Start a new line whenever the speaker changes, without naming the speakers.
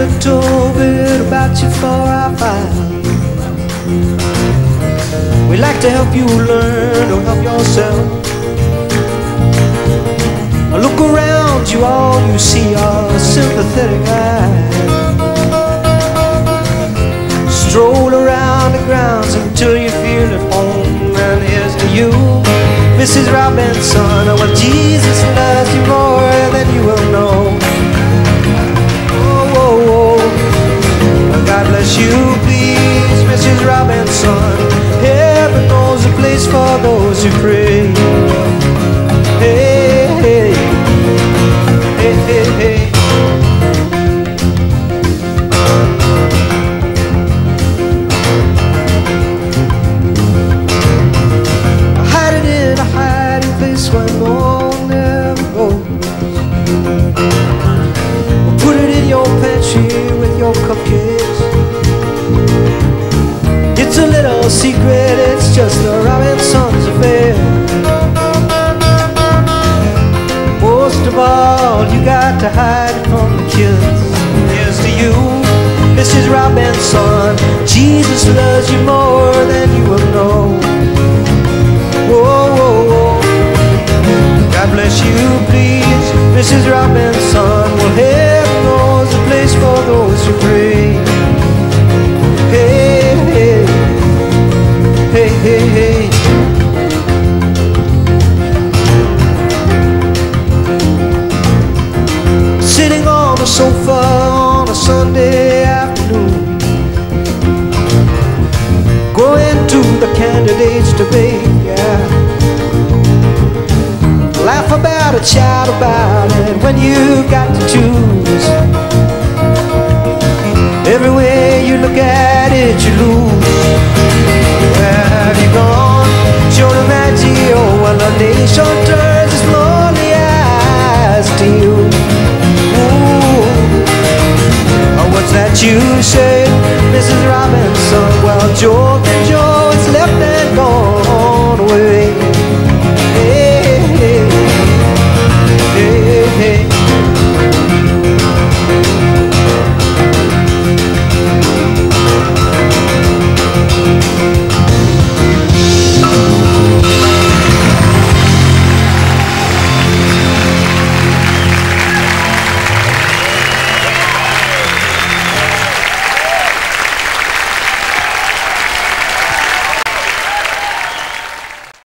little bit about you for our file. We like to help you learn to help yourself. Look around you, all you see are sympathetic eyes. Stroll around the grounds until you feel at home. And here's to you, Mrs. Robinson. Oh, well, Jesus loves you more than you will know. Oh, oh, oh. God bless you, please, Mrs. Robinson. Heaven knows a place for those who pray. Hey, hey, hey, hey, hey. Hide it in a hiding place where no one never goes. Put it in your pantry with your cupcakes. It's a little secret, it's just a Robinson's affair. Most of all, you got to hide it from the kids. Here's to you, Mrs. Robinson. Jesus loves you more than you will know. Whoa, whoa, whoa. God bless you, please, Mrs. Robinson. Well, heaven knows a place for those who pray. Hey, hey, hey, hey, hey. Sitting on the sofa on a Sunday afternoon, going to the candidates' debate, yeah. Laugh about it, shout about it when you got to choose.